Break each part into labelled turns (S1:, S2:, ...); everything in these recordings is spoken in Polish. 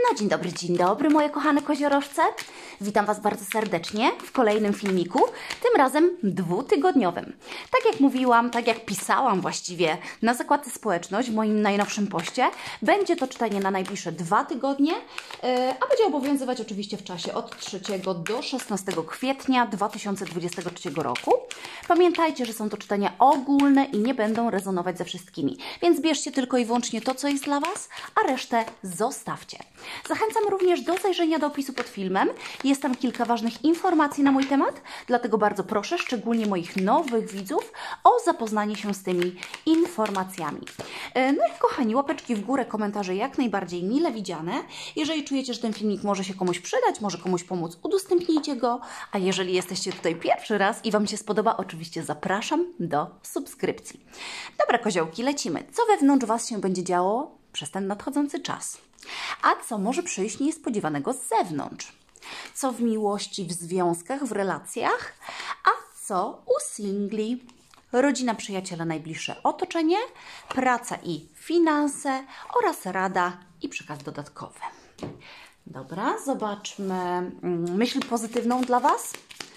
S1: No dzień dobry moje kochane koziorożce. Witam Was bardzo serdecznie w kolejnym filmiku, tym razem dwutygodniowym. Tak jak mówiłam, tak jak pisałam właściwie na zakładce społeczność w moim najnowszym poście, będzie to czytanie na najbliższe 2 tygodnie, a będzie obowiązywać oczywiście w czasie od 3 do 16 kwietnia 2023 roku. Pamiętajcie, że są to czytania ogólne i nie będą rezonować ze wszystkimi, więc bierzcie tylko i wyłącznie to, co jest dla Was, a resztę zostawcie. Zachęcam również do zajrzenia do opisu pod filmem. Jest tam kilka ważnych informacji na mój temat, dlatego bardzo proszę, szczególnie moich nowych widzów, o zapoznanie się z tymi informacjami. No i kochani, łapeczki w górę, komentarze jak najbardziej mile widziane. Jeżeli czujecie, że ten filmik może się komuś przydać, może komuś pomóc, udostępnijcie go, a jeżeli jesteście tutaj pierwszy raz i Wam się spodoba, oczywiście zapraszam do subskrypcji. Dobra koziołki, lecimy. Co wewnątrz Was się będzie działo przez ten nadchodzący czas? A co może przyjść niespodziewanego z zewnątrz? Co w miłości, w związkach, w relacjach? A co u singli? Rodzina, przyjaciele, najbliższe otoczenie, praca i finanse oraz rada i przekaz dodatkowy. Dobra, zobaczmy myśl pozytywną dla Was.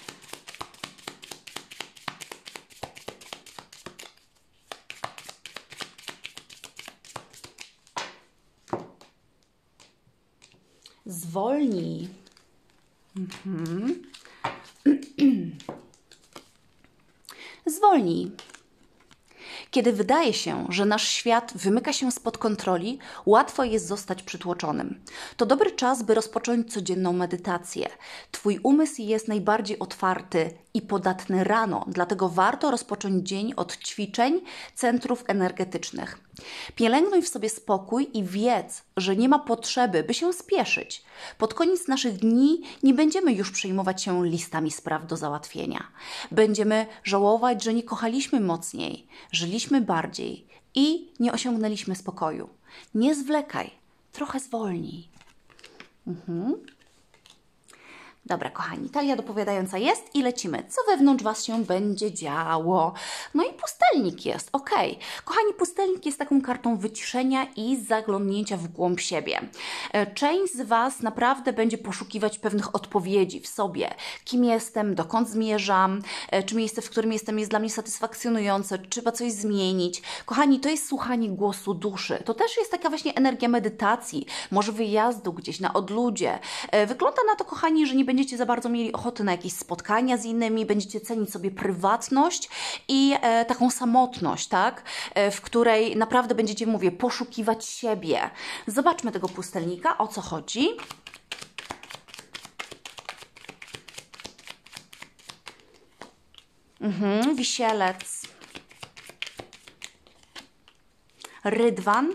S1: Zwolnij. Zwolnij. Kiedy wydaje się, że nasz świat wymyka się spod kontroli, łatwo jest zostać przytłoczonym. To dobry czas, by rozpocząć codzienną medytację. Twój umysł jest najbardziej otwarty i podatny rano, dlatego warto rozpocząć dzień od ćwiczeń centrów energetycznych. Pielęgnuj w sobie spokój i wiedz, że nie ma potrzeby, by się spieszyć. Pod koniec naszych dni nie będziemy już przejmować się listami spraw do załatwienia. Będziemy żałować, że nie kochaliśmy mocniej, żyliśmy bardziej i nie osiągnęliśmy spokoju. Nie zwlekaj, trochę zwolnij. Dobra, kochani, talia dopowiadająca jest i lecimy. Co wewnątrz Was się będzie działo? No i pustelnik jest, ok. Kochani, pustelnik jest taką kartą wyciszenia i zaglądnięcia w głąb siebie. Część z Was naprawdę będzie poszukiwać pewnych odpowiedzi w sobie. Kim jestem, dokąd zmierzam, czy miejsce, w którym jestem, jest dla mnie satysfakcjonujące, czy trzeba coś zmienić. Kochani, to jest słuchanie głosu duszy. To też jest taka właśnie energia medytacji, może wyjazdu gdzieś na odludzie. Wygląda na to, kochani, że nie będziecie za bardzo mieli ochoty na jakieś spotkania z innymi, będziecie cenić sobie prywatność i taką samotność, tak? W której naprawdę będziecie, mówię, poszukiwać siebie. Zobaczmy tego pustelnika, o co chodzi. Wisielec. Rydwan.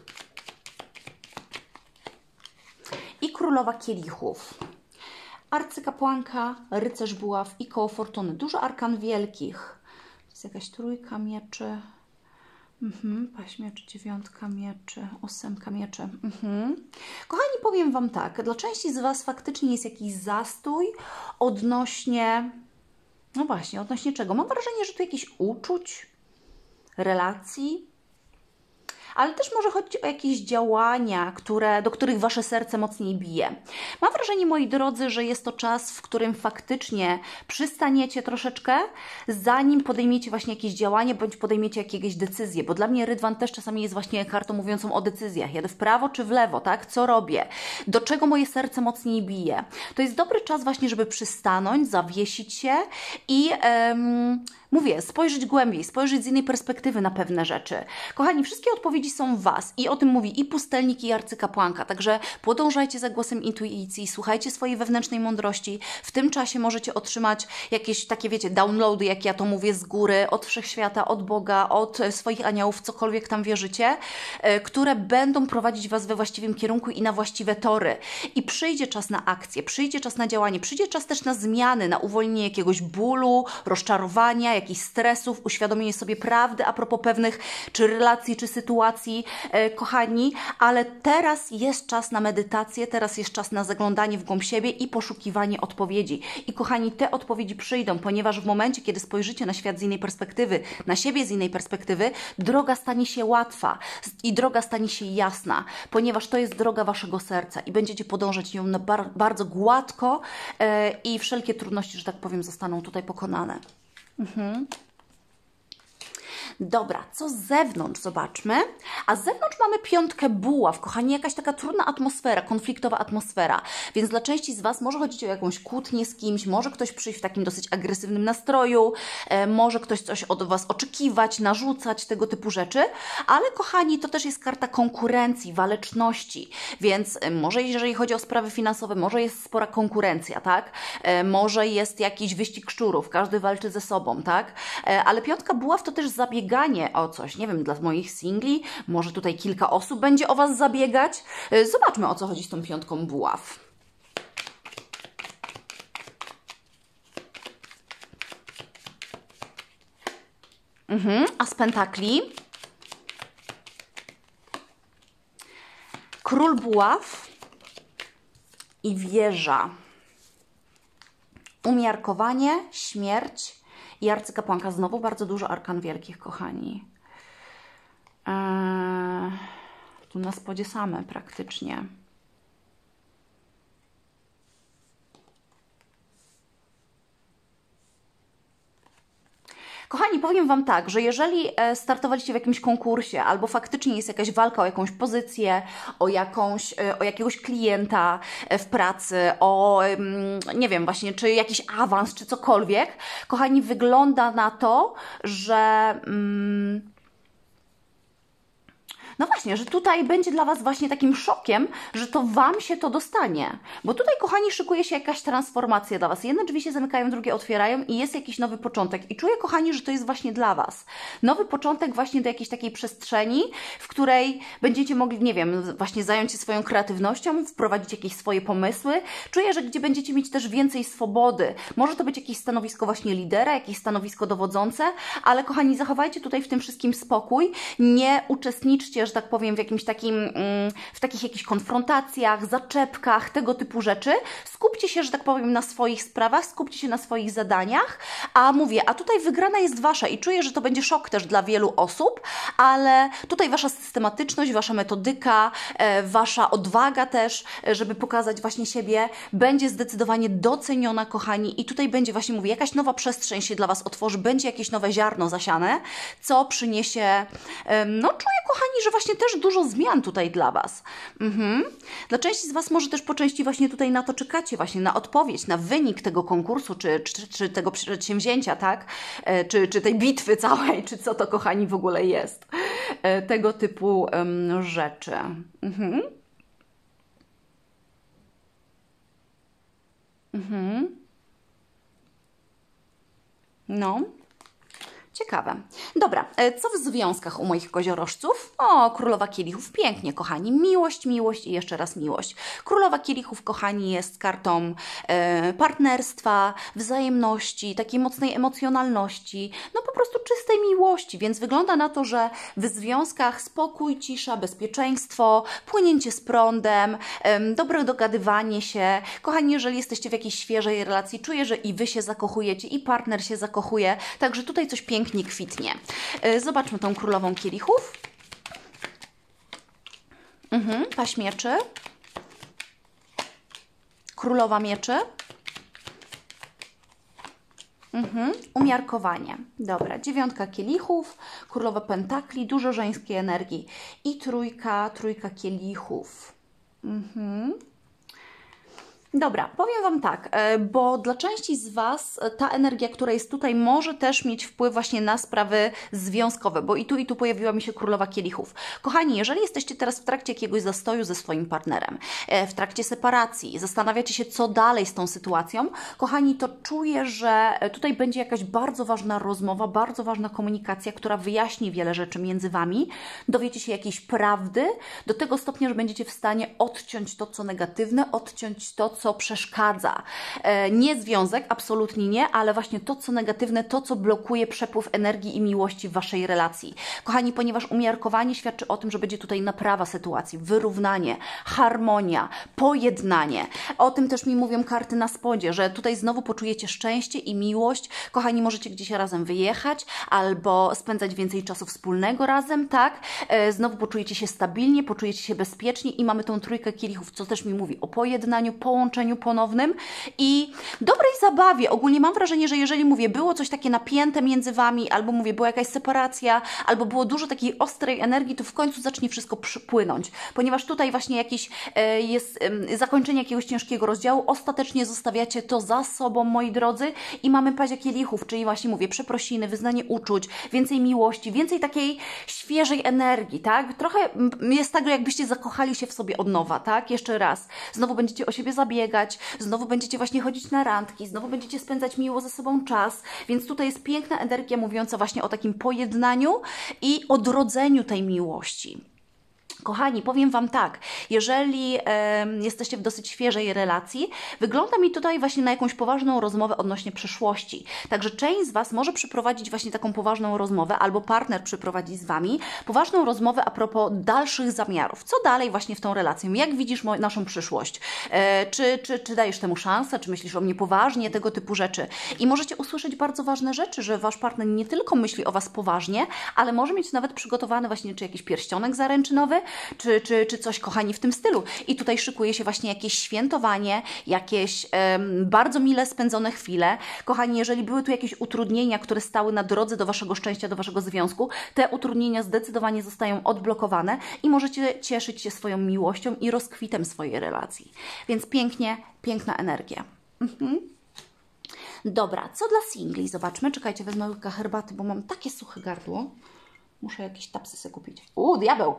S1: I królowa kielichów. Arcykapłanka, rycerz buław i koło fortuny. Dużo arkan wielkich. To jest jakaś trójka mieczy. Paź mieczy, 9 mieczy, 8 mieczy. Kochani, powiem Wam tak. Dla części z Was faktycznie jest jakiś zastój odnośnie... No właśnie, odnośnie czego? Mam wrażenie, że tu jakieś uczuć, relacji, ale też może chodzić o jakieś działania, do których Wasze serce mocniej bije. Mam wrażenie, moi drodzy, że jest to czas, w którym faktycznie przystaniecie troszeczkę, zanim podejmiecie właśnie jakieś działanie, bądź podejmiecie jakieś decyzje, bo dla mnie Rydwan też czasami jest właśnie kartą mówiącą o decyzjach. Jadę w prawo czy w lewo, tak? Co robię? Do czego moje serce mocniej bije? To jest dobry czas właśnie, żeby przystanąć, zawiesić się i... mówię, spojrzeć głębiej, spojrzeć z innej perspektywy na pewne rzeczy. Kochani, wszystkie odpowiedzi są w Was i o tym mówi i pustelnik, i arcykapłanka, także podążajcie za głosem intuicji, słuchajcie swojej wewnętrznej mądrości. W tym czasie możecie otrzymać jakieś takie, wiecie, downloady, jak ja to mówię, z góry, od wszechświata, od Boga, od swoich aniołów, cokolwiek tam wierzycie, które będą prowadzić Was we właściwym kierunku i na właściwe tory. I przyjdzie czas na akcję, przyjdzie czas na działanie, przyjdzie czas też na zmiany, na uwolnienie jakiegoś bólu, rozczarowania, jakichś stresów, uświadomienie sobie prawdy a propos pewnych czy relacji, czy sytuacji, kochani, ale teraz jest czas na medytację, teraz jest czas na zaglądanie w głąb siebie i poszukiwanie odpowiedzi. I kochani, te odpowiedzi przyjdą, ponieważ w momencie, kiedy spojrzycie na świat z innej perspektywy, na siebie z innej perspektywy, droga stanie się łatwa i droga stanie się jasna, ponieważ to jest droga waszego serca i będziecie podążać ją na bardzo gładko i wszelkie trudności, że tak powiem, zostaną tutaj pokonane. Dobra, co z zewnątrz? Zobaczmy. A z zewnątrz mamy piątkę buław. Kochani, jakaś taka trudna atmosfera, konfliktowa atmosfera. Więc dla części z Was może chodzić o jakąś kłótnię z kimś, może ktoś przyjść w takim dosyć agresywnym nastroju, może ktoś coś od Was oczekiwać, narzucać, tego typu rzeczy. Ale kochani, to też jest karta konkurencji, waleczności. Więc może jeżeli chodzi o sprawy finansowe, może jest spora konkurencja, tak? Może jest jakiś wyścig szczurów, każdy walczy ze sobą, tak? Ale piątka buław to też zabieganie o coś, nie wiem, dla moich singli, może tutaj kilka osób będzie o Was zabiegać. Zobaczmy, o co chodzi z tą piątką buław. A z pentakli? Król buław i wieża. Umiarkowanie, śmierć i arcykapłanka. Znowu bardzo dużo arkan wielkich, kochani. Tu na spodzie same praktycznie. Kochani, powiem Wam tak, że jeżeli startowaliście w jakimś konkursie albo faktycznie jest jakaś walka o jakąś pozycję, o jakiegoś klienta w pracy, nie wiem właśnie, czy jakiś awans, czy cokolwiek, kochani, wygląda na to, że... No właśnie, że tutaj będzie dla Was właśnie takim szokiem, że to Wam się to dostanie. Bo tutaj, kochani, szykuje się jakaś transformacja dla Was. Jedne drzwi się zamykają, drugie otwierają i jest jakiś nowy początek. I czuję, kochani, że to jest właśnie dla Was. Nowy początek właśnie do jakiejś takiej przestrzeni, w której będziecie mogli, nie wiem, właśnie zająć się swoją kreatywnością, wprowadzić jakieś swoje pomysły. Czuję, że gdzie będziecie mieć też więcej swobody. Może to być jakieś stanowisko właśnie lidera, jakieś stanowisko dowodzące, ale, kochani, zachowajcie tutaj w tym wszystkim spokój. Nie uczestniczcie, że tak powiem, w takich jakichś konfrontacjach, zaczepkach, tego typu rzeczy. Skupcie się, że tak powiem, na swoich sprawach, skupcie się na swoich zadaniach, a tutaj wygrana jest Wasza i czuję, że to będzie szok też dla wielu osób, ale tutaj Wasza systematyczność, Wasza metodyka, Wasza odwaga też, żeby pokazać właśnie siebie, będzie zdecydowanie doceniona, kochani, i tutaj będzie właśnie, mówię, jakaś nowa przestrzeń się dla Was otworzy, będzie jakieś nowe ziarno zasiane, co przyniesie, czuję, kochani, że właśnie też dużo zmian tutaj dla Was. Dla części z Was może też po części właśnie tutaj na to czekacie, właśnie na odpowiedź, na wynik tego konkursu, czy tego przedsięwzięcia, tak? Czy tej bitwy całej, czy co to, kochani, w ogóle jest. Tego typu rzeczy. No. Ciekawe. Dobra, co w związkach u moich koziorożców? O, królowa kielichów, pięknie, kochani. Miłość, miłość i jeszcze raz miłość. Królowa kielichów, kochani, jest kartą partnerstwa, wzajemności, takiej mocnej emocjonalności, no po prostu czystej miłości, więc wygląda na to, że w związkach spokój, cisza, bezpieczeństwo, płynięcie z prądem, dobre dogadywanie się. Kochani, jeżeli jesteście w jakiejś świeżej relacji, czuję, że i Wy się zakochujecie, i partner się zakochuje, także tutaj coś pięknie kwitnie. Zobaczmy tą królową kielichów. Paź mieczy. Królowa mieczy. Umiarkowanie. Dobra, dziewiątka kielichów, królowa pentakli, dużo żeńskiej energii i trójka kielichów. Dobra, powiem Wam tak, bo dla części z Was ta energia, która jest tutaj, może też mieć wpływ właśnie na sprawy związkowe, bo i tu pojawiła mi się królowa kielichów. Kochani, jeżeli jesteście teraz w trakcie jakiegoś zastoju ze swoim partnerem, w trakcie separacji, zastanawiacie się, co dalej z tą sytuacją, kochani, to czuję, że tutaj będzie jakaś bardzo ważna rozmowa, bardzo ważna komunikacja, która wyjaśni wiele rzeczy między Wami, dowiecie się jakiejś prawdy, do tego stopnia, że będziecie w stanie odciąć to, co negatywne, odciąć to, co przeszkadza. Nie związek, absolutnie nie, ale właśnie to, co negatywne, to, co blokuje przepływ energii i miłości w Waszej relacji. Kochani, ponieważ umiarkowanie świadczy o tym, że będzie tutaj naprawa sytuacji, wyrównanie, harmonia, pojednanie. O tym też mi mówią karty na spodzie, że tutaj znowu poczujecie szczęście i miłość. Kochani, możecie gdzieś razem wyjechać albo spędzać więcej czasu wspólnego razem, tak? Znowu poczujecie się stabilnie, poczujecie się bezpiecznie i mamy tą trójkę kielichów, co też mi mówi o pojednaniu, połączeniu ponownym i dobrej zabawie. Ogólnie mam wrażenie, że jeżeli mówię, było coś takie napięte między Wami, albo mówię, była jakaś separacja, albo było dużo takiej ostrej energii, to w końcu zacznie wszystko płynąć, ponieważ tutaj właśnie jakiś jest zakończenie jakiegoś ciężkiego rozdziału, ostatecznie zostawiacie to za sobą, moi drodzy, i mamy pazie kielichów, czyli właśnie mówię, przeprosiny, wyznanie uczuć, więcej miłości, więcej takiej świeżej energii, tak? Trochę jest tak, jakbyście zakochali się w sobie od nowa, tak? Jeszcze raz. Znowu będziecie o siebie zabiegać, znowu będziecie właśnie chodzić na randki, znowu będziecie spędzać miło ze sobą czas, więc tutaj jest piękna energia mówiąca właśnie o takim pojednaniu i odrodzeniu tej miłości. Kochani, powiem Wam tak, jeżeli jesteście w dosyć świeżej relacji, wygląda mi tutaj właśnie na jakąś poważną rozmowę odnośnie przyszłości. Także część z Was może przeprowadzić właśnie taką poważną rozmowę, albo partner przeprowadzi z Wami poważną rozmowę a propos dalszych zamiarów. Co dalej właśnie w tą relację? Jak widzisz naszą przyszłość? Czy dajesz temu szansę? Czy myślisz o mnie poważnie? Tego typu rzeczy. I możecie usłyszeć bardzo ważne rzeczy, że Wasz partner nie tylko myśli o Was poważnie, ale może mieć nawet przygotowany właśnie czy jakiś pierścionek zaręczynowy, czy coś, kochani, w tym stylu. I tutaj szykuje się właśnie jakieś świętowanie, jakieś bardzo mile spędzone chwile. Kochani, jeżeli były tu jakieś utrudnienia, które stały na drodze do Waszego szczęścia, do Waszego związku, te utrudnienia zdecydowanie zostają odblokowane i możecie cieszyć się swoją miłością i rozkwitem swojej relacji. Więc pięknie, piękna energia. Dobra, co dla singli? Zobaczmy. Czekajcie, wezmę łyka herbaty, bo mam takie suche gardło. Muszę jakieś tapsy sobie kupić. Diabeł!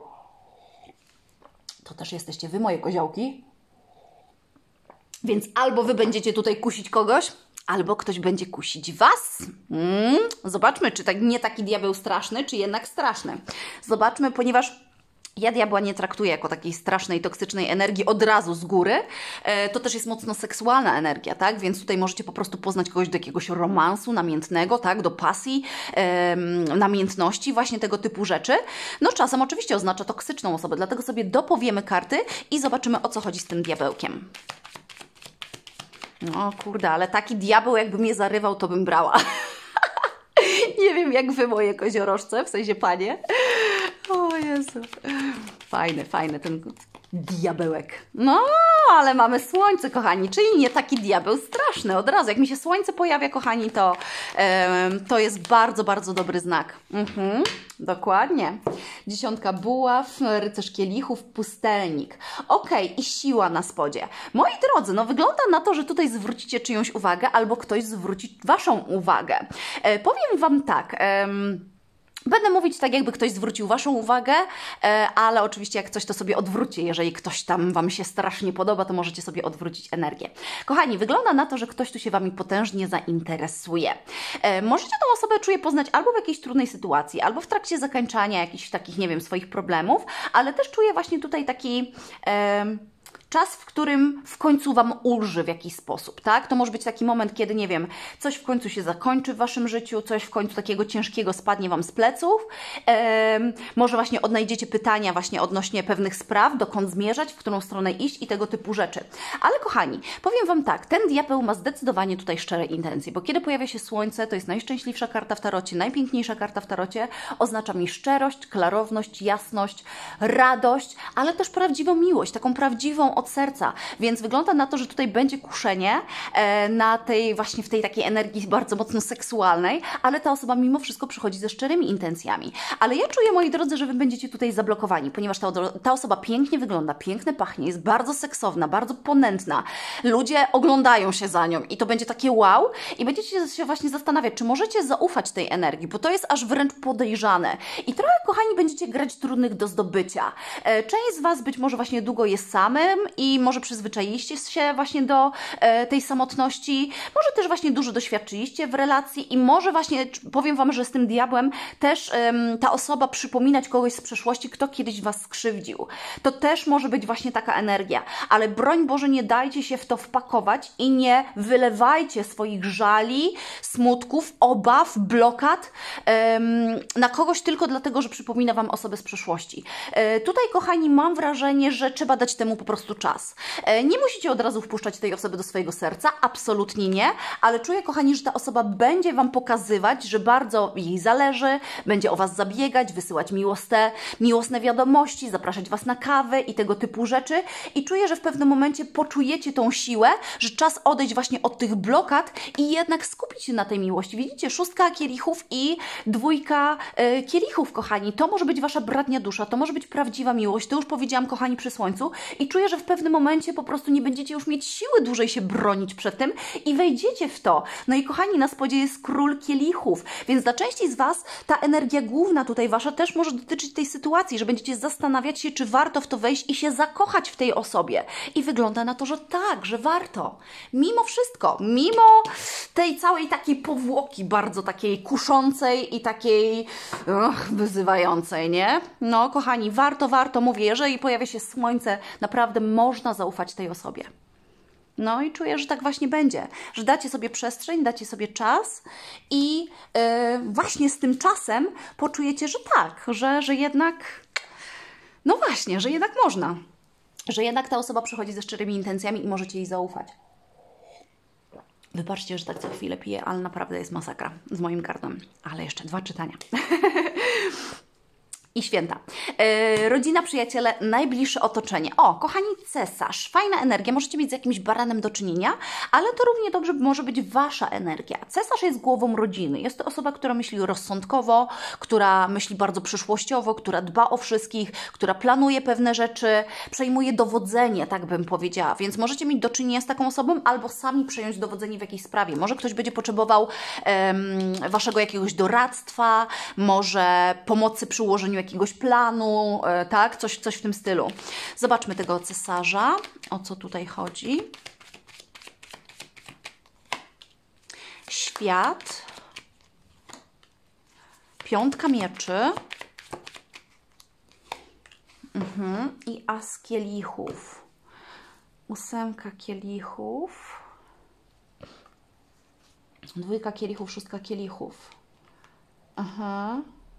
S1: To też jesteście Wy, moje koziołki. Więc albo Wy będziecie tutaj kusić kogoś, albo ktoś będzie kusić Was. Zobaczmy, czy nie taki diabeł straszny, czy jednak straszny. Zobaczmy, ponieważ ja diabła nie traktuję jako takiej strasznej, toksycznej energii od razu z góry. To też jest mocno seksualna energia, tak? Więc tutaj możecie po prostu poznać kogoś do jakiegoś romansu namiętnego, tak? Do pasji, namiętności, właśnie tego typu rzeczy. No czasem oczywiście oznacza toksyczną osobę, dlatego sobie dopowiemy karty i zobaczymy, o co chodzi z tym diabełkiem. No kurde, ale taki diabeł jakby mnie zarywał, to bym brała. Nie wiem, jak Wy, moje koziorożce, w sensie panie. O Jezu. Fajny ten diabełek. No, ale mamy słońce, kochani, czyli nie taki diabeł straszny. Od razu, jak mi się słońce pojawia, kochani, to jest bardzo, bardzo dobry znak. Dokładnie. 10 buław, rycerz kielichów, pustelnik. I siła na spodzie. Moi drodzy, no wygląda na to, że tutaj zwrócicie czyjąś uwagę albo ktoś zwróci Waszą uwagę. Powiem Wam tak... Będę mówić tak, jakby ktoś zwrócił Waszą uwagę, ale oczywiście jak coś, to sobie odwróćcie. Jeżeli ktoś tam Wam się strasznie podoba, to możecie sobie odwrócić energię. Kochani, wygląda na to, że ktoś tu się Wami potężnie zainteresuje. Możecie tą osobę, czuję, poznać albo w jakiejś trudnej sytuacji, albo w trakcie zakończania jakichś takich, nie wiem, swoich problemów, ale też czuję właśnie tutaj taki... czas, w którym w końcu Wam ulży w jakiś sposób, tak? To może być taki moment, kiedy, nie wiem, coś w końcu się zakończy w Waszym życiu, coś w końcu takiego ciężkiego spadnie Wam z pleców. Może właśnie odnajdziecie pytania właśnie odnośnie pewnych spraw, dokąd zmierzać, w którą stronę iść i tego typu rzeczy. Ale kochani, powiem Wam tak, ten diabeł ma zdecydowanie tutaj szczere intencje, bo kiedy pojawia się słońce, to jest najszczęśliwsza karta w tarocie, najpiękniejsza karta w tarocie, oznacza mi szczerość, klarowność, jasność, radość, ale też prawdziwą miłość, taką prawdziwą od serca, więc wygląda na to, że tutaj będzie kuszenie na tej właśnie w tej takiej energii bardzo mocno seksualnej, ale ta osoba mimo wszystko przychodzi ze szczerymi intencjami. Ale ja czuję, moi drodzy, że Wy będziecie tutaj zablokowani, ponieważ ta osoba pięknie wygląda, pięknie pachnie, jest bardzo seksowna, bardzo ponętna. Ludzie oglądają się za nią i to będzie takie wow i będziecie się właśnie zastanawiać, czy możecie zaufać tej energii, bo to jest aż wręcz podejrzane. I trochę, kochani, będziecie grać trudnych do zdobycia. Część z Was być może właśnie długo jest samym i może przyzwyczailiście się właśnie do tej samotności, może też właśnie dużo doświadczyliście w relacji i może właśnie, powiem Wam, że z tym diabłem też ta osoba przypominać kogoś z przeszłości, kto kiedyś Was skrzywdził. To też może być właśnie taka energia, ale broń Boże, nie dajcie się w to wpakować i nie wylewajcie swoich żali, smutków, obaw, blokad na kogoś tylko dlatego, że przypomina Wam osobę z przeszłości. Tutaj, kochani, mam wrażenie, że trzeba dać temu po prostu czas. Nie musicie od razu wpuszczać tej osoby do swojego serca, absolutnie nie, ale czuję, kochani, że ta osoba będzie Wam pokazywać, że bardzo jej zależy, będzie o Was zabiegać, wysyłać miłosne wiadomości, zapraszać Was na kawę i tego typu rzeczy i czuję, że w pewnym momencie poczujecie tą siłę, że czas odejść właśnie od tych blokad i jednak skupić się na tej miłości. Widzicie, 6 kielichów i 2 kielichów, kochani. To może być Wasza bratnia dusza, to może być prawdziwa miłość, to już powiedziałam, kochani, przy słońcu i czuję, że w pewnym momencie po prostu nie będziecie już mieć siły dłużej się bronić przed tym i wejdziecie w to. No i kochani, na spodzie jest król kielichów, więc dla części z Was ta energia główna tutaj Wasza też może dotyczyć tej sytuacji, że będziecie zastanawiać się, czy warto w to wejść i się zakochać w tej osobie. I wygląda na to, że tak, że warto. Mimo wszystko, mimo tej całej takiej powłoki bardzo takiej kuszącej i takiej wyzywającej, nie? No, kochani, warto, mówię, jeżeli pojawia się słońce, naprawdę można zaufać tej osobie. No i czuję, że tak właśnie będzie, że dacie sobie przestrzeń, dacie sobie czas i właśnie z tym czasem poczujecie, że tak, że jednak, no właśnie, że jednak można, że jednak ta osoba przychodzi ze szczerymi intencjami i możecie jej zaufać. Wybaczcie, że tak co chwilę piję, ale naprawdę jest masakra z moim gardłem. Ale jeszcze 2 czytania. I święta. Rodzina, przyjaciele, najbliższe otoczenie. O, kochani, cesarz. Fajna energia. Możecie mieć z jakimś baranem do czynienia, ale to równie dobrze może być Wasza energia. Cesarz jest głową rodziny. Jest to osoba, która myśli rozsądkowo, która myśli bardzo przyszłościowo, która dba o wszystkich, która planuje pewne rzeczy, przejmuje dowodzenie, tak bym powiedziała. Więc możecie mieć do czynienia z taką osobą albo sami przejąć dowodzenie w jakiejś sprawie. Może ktoś będzie potrzebował Waszego jakiegoś doradztwa, może pomocy przy ułożeniu jakiegoś planu, tak? Coś w tym stylu. Zobaczmy tego cesarza. O co tutaj chodzi? Świat. 5 mieczy. I as kielichów. 8 kielichów. 2 kielichów, 6 kielichów. Aha.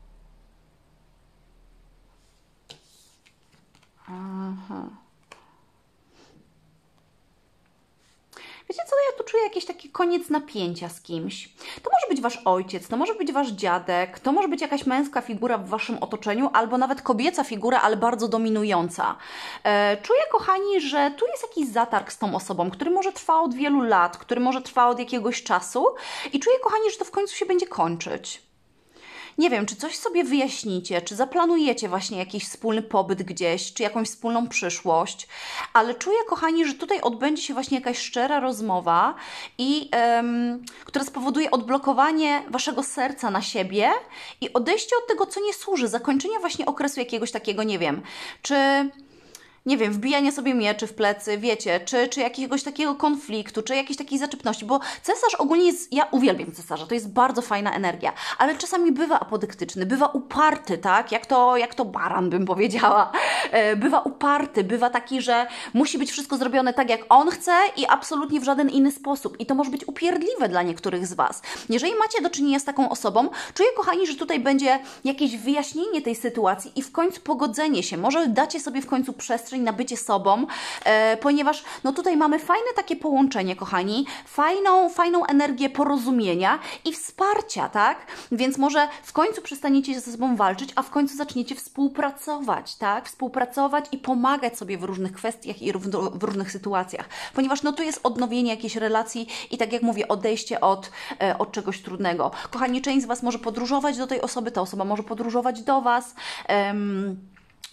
S1: Wiecie co, ja tu czuję jakiś taki koniec napięcia z kimś. To może być Wasz ojciec, to może być Wasz dziadek, to może być jakaś męska figura w Waszym otoczeniu, albo nawet kobieca figura, ale bardzo dominująca. Czuję, kochani, że tu jest jakiś zatarg z tą osobą, który może trwa od wielu lat, który może trwa od jakiegoś czasu i czuję, kochani, że to w końcu się będzie kończyć. Nie wiem, czy coś sobie wyjaśnicie, czy zaplanujecie właśnie jakiś wspólny pobyt gdzieś, czy jakąś wspólną przyszłość, ale czuję, kochani, że tutaj odbędzie się właśnie jakaś szczera rozmowa, która spowoduje odblokowanie Waszego serca na siebie i odejście od tego, co nie służy, zakończenie właśnie okresu jakiegoś takiego, nie wiem, nie wiem, wbijania sobie mieczy w plecy, wiecie, czy jakiegoś takiego konfliktu, czy jakiejś takiej zaczepności, bo cesarz ogólnie jest, ja uwielbiam cesarza, to jest bardzo fajna energia, ale czasami bywa apodyktyczny, bywa uparty, tak, jak to baran bym powiedziała, bywa uparty, bywa taki, że musi być wszystko zrobione tak, jak on chce i absolutnie w żaden inny sposób i to może być upierdliwe dla niektórych z Was. Jeżeli macie do czynienia z taką osobą, czuję, kochani, że tutaj będzie jakieś wyjaśnienie tej sytuacji i w końcu pogodzenie się, może dacie sobie w końcu przestrzeń na bycie sobą, ponieważ no tutaj mamy fajne takie połączenie, kochani, fajną energię porozumienia i wsparcia, tak? Więc może w końcu przestaniecie ze sobą walczyć, a w końcu zaczniecie współpracować, tak? Współpracować i pomagać sobie w różnych kwestiach i w różnych sytuacjach, ponieważ no tu jest odnowienie jakiejś relacji i tak jak mówię, odejście od czegoś trudnego. Kochani, część z Was może podróżować do tej osoby, ta osoba może podróżować do Was,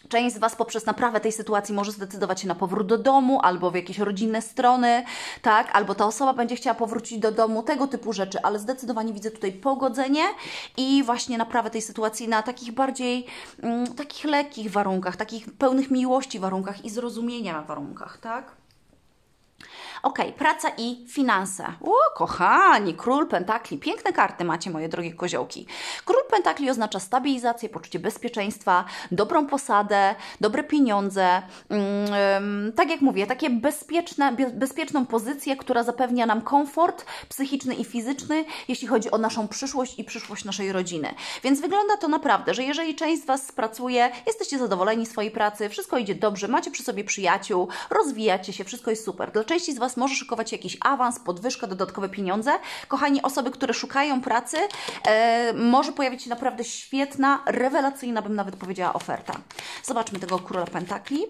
S1: Część z Was poprzez naprawę tej sytuacji może zdecydować się na powrót do domu albo w jakieś rodzinne strony, tak? Albo ta osoba będzie chciała powrócić do domu, tego typu rzeczy, ale zdecydowanie widzę tutaj pogodzenie i właśnie naprawę tej sytuacji na takich bardziej, takich lekkich warunkach, takich pełnych miłości warunkach i zrozumienia warunkach, tak? Ok, praca i finanse. O, kochani, Król Pentakli. Piękne karty macie, moje drogie koziołki. Król Pentakli oznacza stabilizację, poczucie bezpieczeństwa, dobrą posadę, dobre pieniądze. Tak jak mówię, takie bezpieczną pozycję, która zapewnia nam komfort psychiczny i fizyczny, jeśli chodzi o naszą przyszłość i przyszłość naszej rodziny. Więc wygląda to naprawdę, że jeżeli część z Was pracuje, jesteście zadowoleni z swojej pracy, wszystko idzie dobrze, macie przy sobie przyjaciół, rozwijacie się, wszystko jest super. Dla części z Was może szykować się jakiś awans, podwyżka, dodatkowe pieniądze. Kochani, osoby, które szukają pracy, może pojawić się naprawdę świetna, rewelacyjna, bym nawet powiedziała, oferta. Zobaczmy tego Króla Pentakli.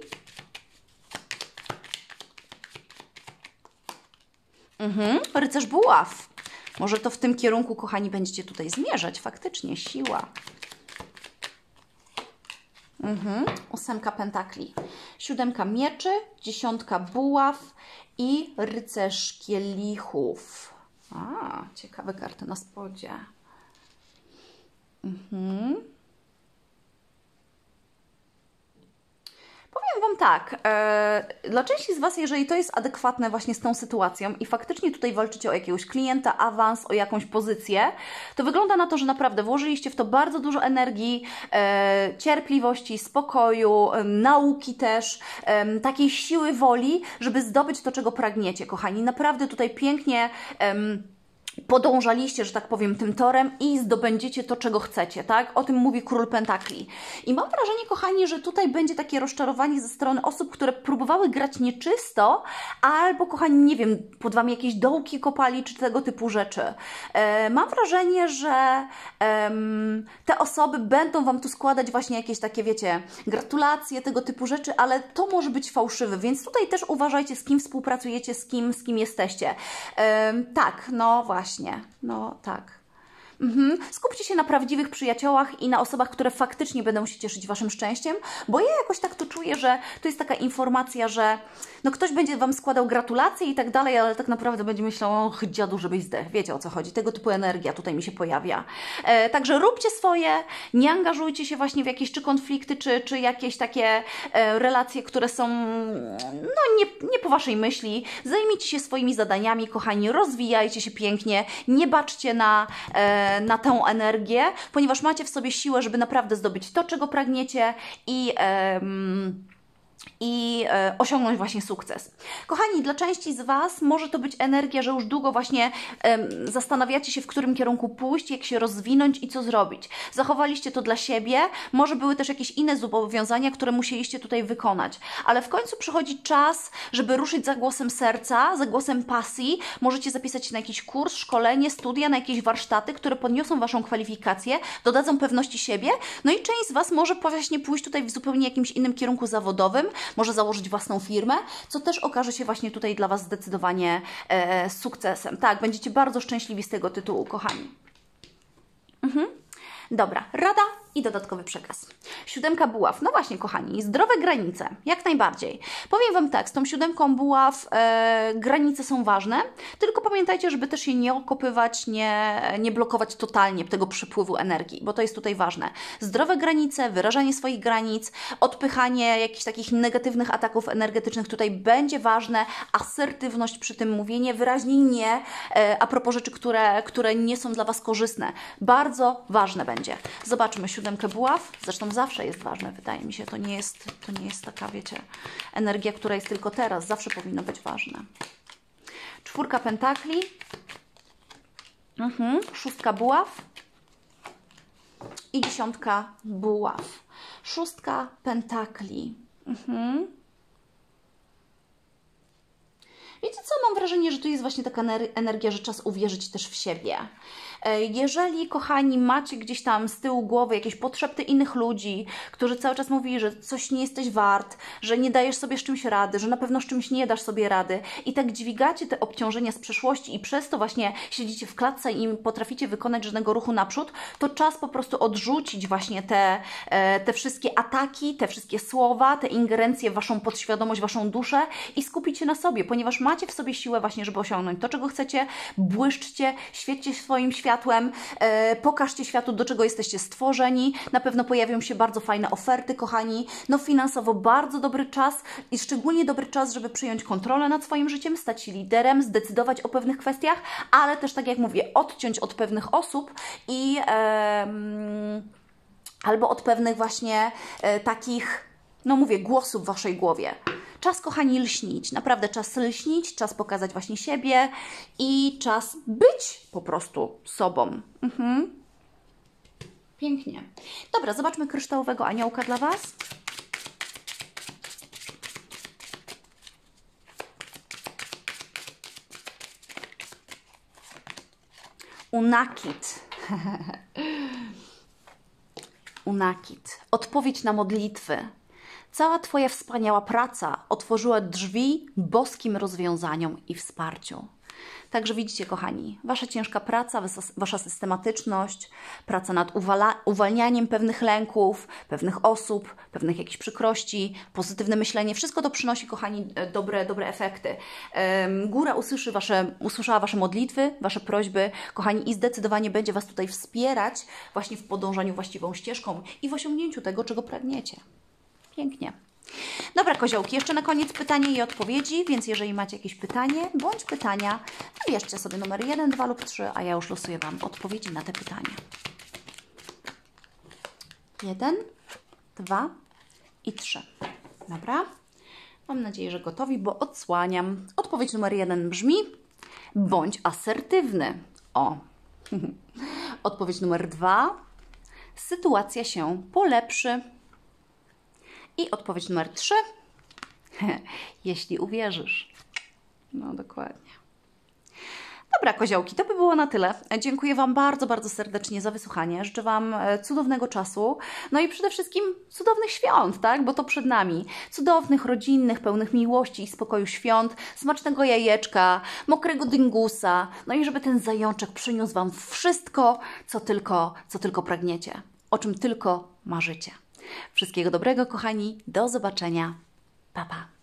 S1: Rycerz buław. Może to w tym kierunku, kochani, będziecie tutaj zmierzać. Faktycznie, siła. Ósemka pentakli, 7 mieczy, 10 buław i rycerz kielichów. Ciekawe karty na spodzie. Powiem Wam tak, dla części z Was, jeżeli to jest adekwatne właśnie z tą sytuacją i faktycznie tutaj walczycie o jakiegoś klienta, awans, o jakąś pozycję, to wygląda na to, że naprawdę włożyliście w to bardzo dużo energii, cierpliwości, spokoju, nauki też, takiej siły woli, żeby zdobyć to, czego pragniecie, kochani. Naprawdę tutaj pięknie podążaliście, że tak powiem, tym torem i zdobędziecie to, czego chcecie, tak? O tym mówi Król Pentakli. I mam wrażenie, kochani, że tutaj będzie takie rozczarowanie ze strony osób, które próbowały grać nieczysto, albo, kochani, nie wiem, pod Wami jakieś dołki kopali, czy tego typu rzeczy. Mam wrażenie, że te osoby będą Wam tu składać właśnie jakieś takie, wiecie, gratulacje, tego typu rzeczy, ale to może być fałszywe, więc tutaj też uważajcie, z kim współpracujecie, z kim jesteście. Tak, no właśnie. No tak. Skupcie się na prawdziwych przyjaciołach i na osobach, które faktycznie będą się cieszyć Waszym szczęściem, bo ja jakoś tak to czuję, że to jest taka informacja, że no ktoś będzie Wam składał gratulacje i tak dalej, ale tak naprawdę będzie myślał, och, dziadu, żebyś zdechł. Wiecie, o co chodzi. Tego typu energia tutaj mi się pojawia. Także róbcie swoje, nie angażujcie się właśnie w jakieś czy konflikty, czy jakieś takie relacje, które są no nie po Waszej myśli. Zajmijcie się swoimi zadaniami, kochani, rozwijajcie się pięknie, nie baczcie na tę energię, ponieważ macie w sobie siłę, żeby naprawdę zdobyć to, czego pragniecie i osiągnąć właśnie sukces. Kochani, dla części z Was może to być energia, że już długo właśnie zastanawiacie się, w którym kierunku pójść, jak się rozwinąć i co zrobić. Zachowaliście to dla siebie, może były też jakieś inne zobowiązania, które musieliście tutaj wykonać, ale w końcu przychodzi czas, żeby ruszyć za głosem serca, za głosem pasji. Możecie zapisać się na jakiś kurs, szkolenie, studia, na jakieś warsztaty, które podniosą Waszą kwalifikację, dodadzą pewności siebie, no i część z Was może właśnie pójść tutaj w zupełnie jakimś innym kierunku zawodowym, może założyć własną firmę, co też okaże się właśnie tutaj dla Was zdecydowanie sukcesem. Tak, będziecie bardzo szczęśliwi z tego tytułu, kochani. Dobra, rada i dodatkowy przekaz. 7 buław. No właśnie, kochani, zdrowe granice, jak najbardziej. Powiem Wam tak, z tą 7 buław granice są ważne, tylko pamiętajcie, żeby też je nie okopywać, nie blokować totalnie tego przepływu energii, bo to jest tutaj ważne. Zdrowe granice, wyrażanie swoich granic, odpychanie jakichś takich negatywnych ataków energetycznych tutaj będzie ważne, asertywność przy tym, mówienie wyraźnie nie, a propos rzeczy, które nie są dla Was korzystne. Bardzo ważne będzie. Zobaczmy 7 buław, zresztą zawsze jest ważne, wydaje mi się, to nie jest taka, wiecie, energia, która jest tylko teraz, zawsze powinno być ważne. 4 pentakli, 6 buław i 10 buław. 6 pentakli. Wiecie co, mam wrażenie, że tu jest właśnie taka energia, że czas uwierzyć też w siebie. Jeżeli, kochani, macie gdzieś tam z tyłu głowy jakieś podszepty innych ludzi, którzy cały czas mówili, że coś nie jesteś wart, że nie dajesz sobie z czymś rady, że na pewno z czymś nie dasz sobie rady i tak dźwigacie te obciążenia z przeszłości i przez to właśnie siedzicie w klatce i potraficie wykonać żadnego ruchu naprzód, to czas po prostu odrzucić właśnie te wszystkie ataki, te wszystkie słowa, te ingerencje w waszą podświadomość, waszą duszę i skupić się na sobie, ponieważ macie w sobie siłę właśnie, żeby osiągnąć to, czego chcecie, błyszczcie, świećcie swoim światłem, pokażcie światu, do czego jesteście stworzeni. Na pewno pojawią się bardzo fajne oferty, kochani. No finansowo bardzo dobry czas i szczególnie dobry czas, żeby przyjąć kontrolę nad swoim życiem, stać się liderem, zdecydować o pewnych kwestiach, ale też, tak jak mówię, odciąć od pewnych osób i albo od pewnych właśnie takich, no mówię, głosów w waszej głowie. Czas, kochani, lśnić. Naprawdę czas lśnić, czas pokazać właśnie siebie i czas być po prostu sobą. Pięknie. Dobra, zobaczmy kryształowego aniołka dla was. Unakit. Unakit. Odpowiedź na modlitwy. Cała Twoja wspaniała praca otworzyła drzwi boskim rozwiązaniom i wsparciu. Także widzicie, kochani, wasza ciężka praca, wasza systematyczność, praca nad uwalnianiem pewnych lęków, pewnych osób, pewnych jakichś przykrości, pozytywne myślenie, wszystko to przynosi, kochani, dobre efekty. Góra usłyszała wasze modlitwy, wasze prośby, kochani, i zdecydowanie będzie was tutaj wspierać właśnie w podążaniu właściwą ścieżką i w osiągnięciu tego, czego pragniecie. Pięknie. Dobra, koziołki, jeszcze na koniec pytanie i odpowiedzi, więc jeżeli macie jakieś pytanie bądź pytania, wybierzcie sobie numer 1, 2 lub 3, a ja już losuję wam odpowiedzi na te pytania. 1, 2 i 3. Dobra? Mam nadzieję, że gotowi, bo odsłaniam. Odpowiedź numer 1 brzmi: bądź asertywny. O. Odpowiedź numer 2: sytuacja się polepszy. I odpowiedź numer 3. Jeśli uwierzysz. No dokładnie. Dobra, koziołki, to by było na tyle. Dziękuję Wam bardzo, bardzo serdecznie za wysłuchanie. Życzę Wam cudownego czasu. No i przede wszystkim cudownych świąt, tak? Bo to przed nami. Cudownych, rodzinnych, pełnych miłości i spokoju świąt, smacznego jajeczka, mokrego dyngusa. No i żeby ten zajączek przyniósł Wam wszystko, co tylko pragniecie. O czym tylko marzycie. Wszystkiego dobrego, kochani. Do zobaczenia. Pa, pa.